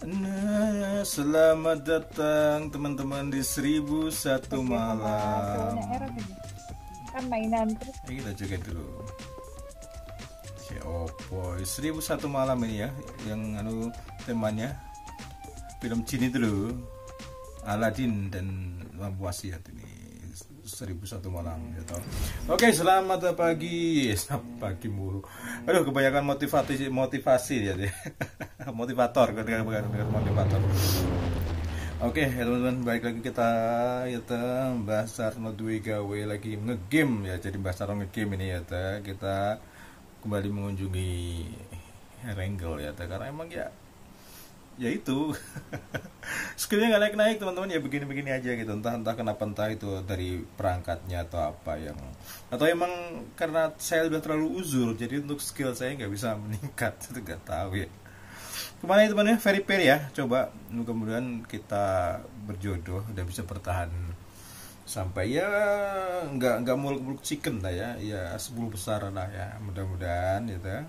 Nah, selamat datang teman-teman di 1001 malam. Kan mainan terus. Kita joget dulu. Si Oppo 1001 malam ini ya, yang temanya film Cina dulu, Aladdin dan Lampu Wasiat ini 1001 malam ya toh. Oke, selamat pagi. Selamat pagi mulu. Aduh, kebanyakan motivasi ya deh. Motivator, ketika motivator. Oke, ya teman-teman, balik lagi kita bahas Sarno Dwi gawe lagi ngegame ya. Jadi bahas Sarno ngegame ini ya kita kembali mengunjungi Erangel ya karena emang ya itu skillnya nggak naik-naik teman-teman, ya begini-begini aja gitu, entah kenapa, entah itu dari perangkatnya atau apa atau emang karena saya udah terlalu uzur jadi untuk skill saya nggak bisa meningkat. Itu nggak tahu ya kemana itu teman-teman. Very pair ya, coba kemudian kita berjodoh dan bisa bertahan sampai ya nggak muluk-muluk chicken lah ya 10 besar lah ya, mudah-mudahan gitu ya.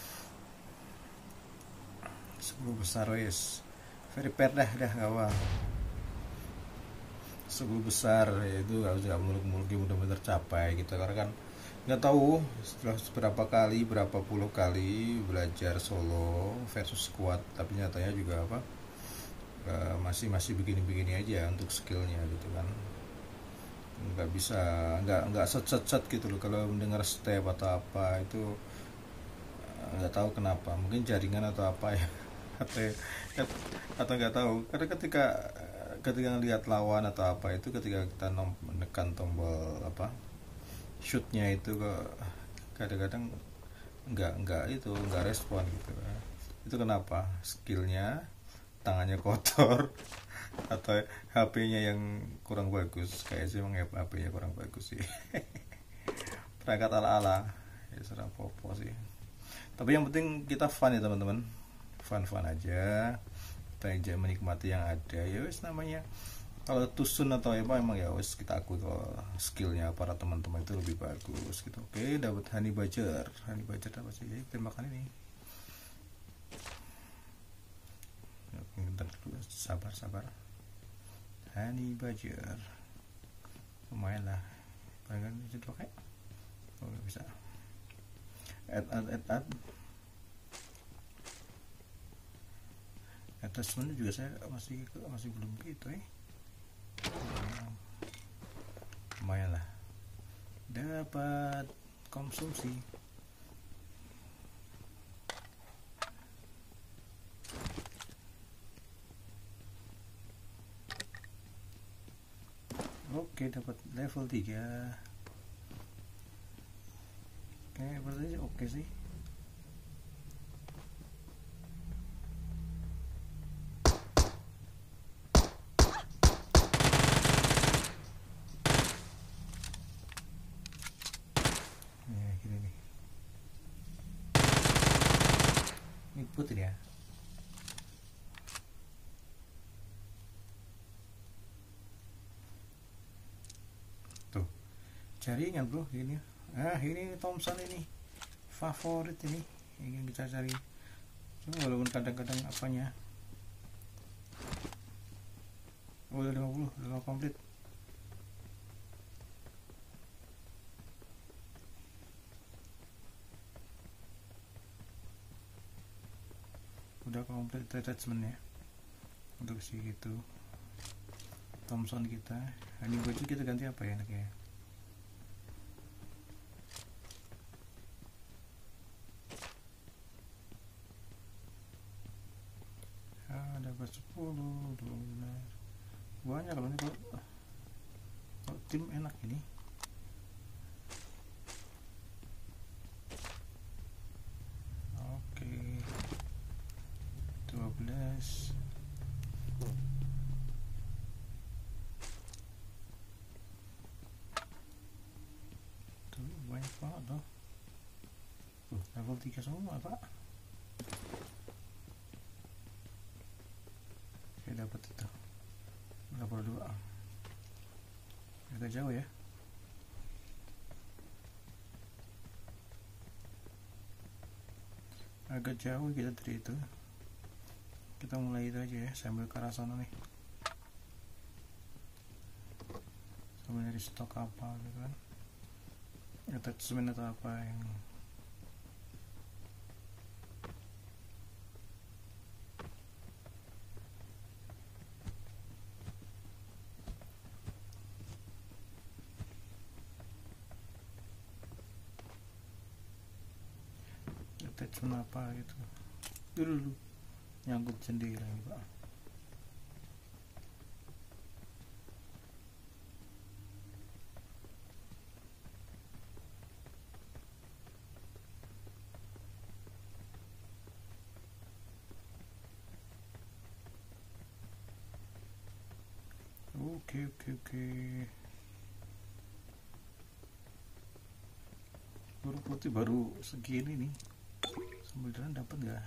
10 besar wes very pair dah awal 10 besar ya, itu harus nggak muluk-muluk, mudah-mudahan tercapai gitu, karena kan nggak tahu setelah berapa puluh kali belajar solo versus squad, tapi nyatanya juga masih begini-begini aja untuk skillnya gitu kan, nggak bisa nggak set gitu loh kalau mendengar step atau apa itu. Nggak tahu kenapa, mungkin jaringan atau apa ya atau nggak tahu, karena ketika ngelihat lawan atau apa itu, ketika kita menekan tombol shootnya itu kadang-kadang nggak respon gitu. Itu kenapa? Skillnya, tangannya kotor atau HP-nya yang kurang bagus? Kayak sih emang HP-nya kurang bagus sih. Perangkat ala-ala ya, serang popo sih. Tapi yang penting kita fun ya teman-teman, fun aja, kita aja menikmati yang ada ya wes. Namanya kalau tusun atau apa emang ya wes, kita akui kalau skillnya para teman-teman itu lebih bagus gitu. Oke, dapat honey badger dapat sih, kita makan ini. Bentar dulu, sabar honey badger lumayan lah, paling itu pakai bisa add attachment juga saya masih belum gitu lumayan lah, dapat konsumsi. Oke, dapat level 3. Berarti oke sih. Gini nih. Ini putih ya. Tuh. Jaringan bro ini. Ini Thompson ini. Favorit ini. Ingin kita cari. Cuma walaupun kadang-kadang apanya. Udah 50, udah komplit. Udah komplit attachmentnya untuk si gitu Thompson kita. Ini baju kita ganti apa ya enaknya? Dapat 10, 12 banyak loh ini, kalau tim enak ini. Oke, 12 tuh, banyak banget loh. Level 3 semua pak. Oke, dapat itu level 2. Agak jauh ya. Agak jauh kita dari itu. Kita mulai itu aja ya, sambil ke arah sana nih, sambil nyari stok apa gitu kan, attachment atau apa yang attachment apa gitu. Dulu nyangkut sendiri lagi pak. Oke. Peluru putih baru segini nih, sembilan dapat nggak?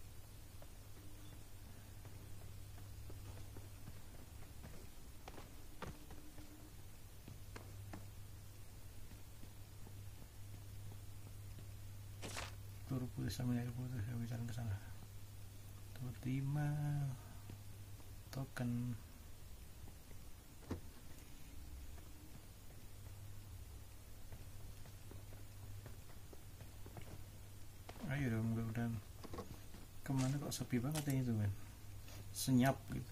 Peluru putih sama air putih, saya bicara ke sana. 25 token. Ayo dong, mudah-mudahan. Kemana kok sepi banget ya itu kan, senyap gitu.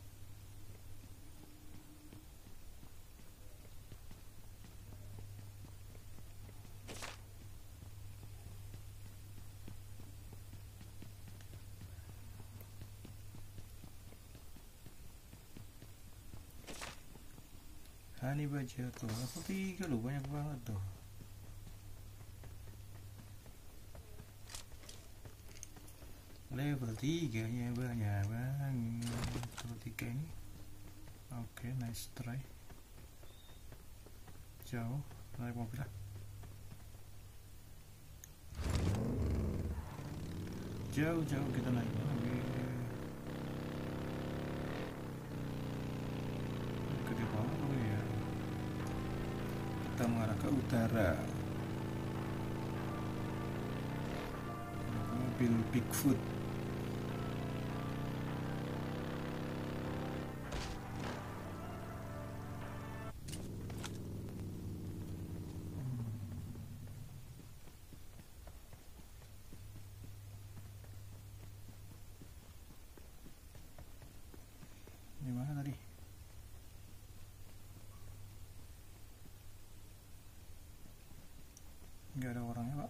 Hani baca tuh, level 3 loh, banyak banget tuh. Level 3 nya banyak banget. Level 3 ini. Oke, nice try. Jauh, naik mobil lah. Jauh kita naik mobil. Gede banget loh ya. Kita mengarah ke utara. Mobil Bigfoot. Gimana tadi? Nggak ada orangnya pak.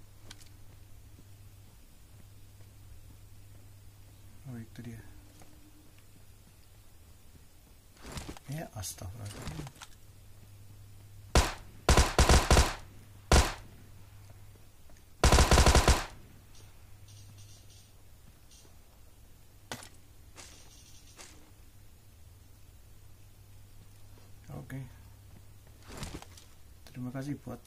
Oh itu dia ya, astagfirullahaladzim. Oke, terima kasih buat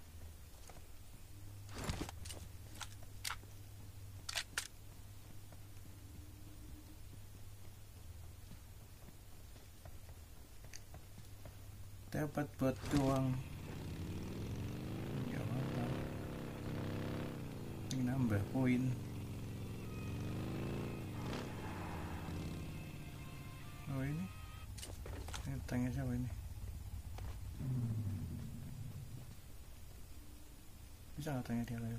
dapat buat doang, nggak apa-apa, ini nambah poin. Oh ini tanknya siapa ini? Bisa nggak tanya dia lagi?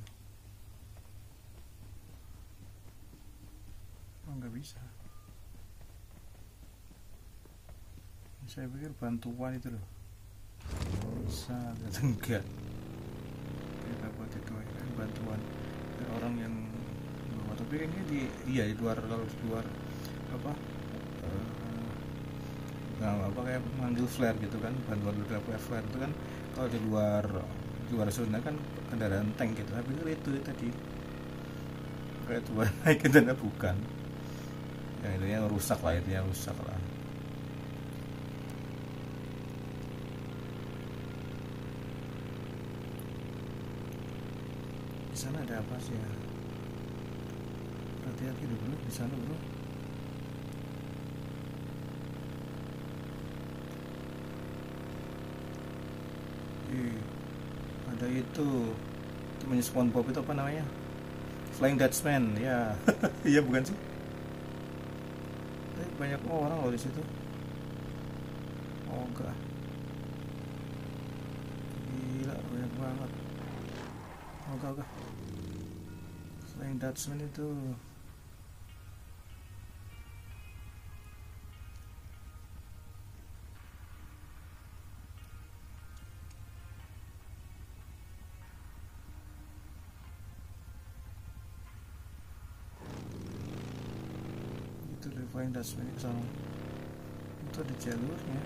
Oh nggak bisa. Saya pikir bantuan itu loh bisa, enggak. Kita buat itu kan bantuan dari orang yang bawa, tapi kayaknya di luar, kalau di luar apa kayak manggil flare gitu kan, bantuan beberapa flare itu kan kalau di luar zona kan kendaraan tank gitu. Tapi itu tadi kayak tuan naik dan bukan yang itu yang rusak lah, itu yang rusak lah. Di sana ada apa sih ya? Hati-hati dulu di sana bro. Ada itu temennya SpongeBob itu apa namanya? Flying Dutchman ya. Iya bukan sih? Tapi banyak orang loh di situ. Oh enggak, gila banyak banget. Oh enggak. Flying Dutchman itu. Itu Flying Dutchman ke sana. Itu ada jalurnya.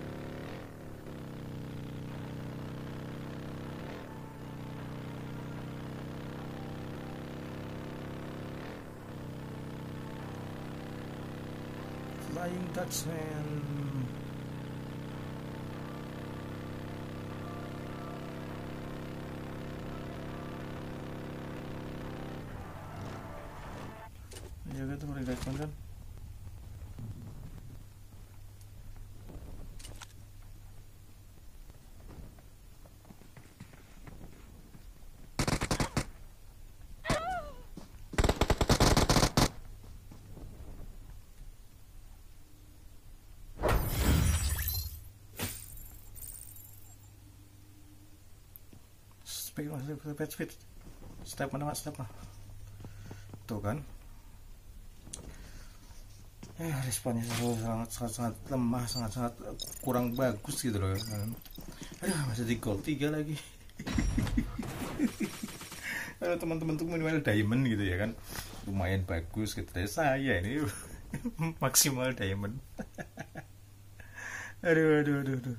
Flying Dutchman. Ya kan tuh Flying Dutchman kan. Speed. Step mana mas, step lah. Tuh kan. Responnya sangat lemah, sangat kurang bagus gitu loh. Aduh, masih di gold 3 lagi. Teman-teman tuh minimal diamond gitu ya kan, lumayan bagus gitu. Saya ini maksimal diamond. aduh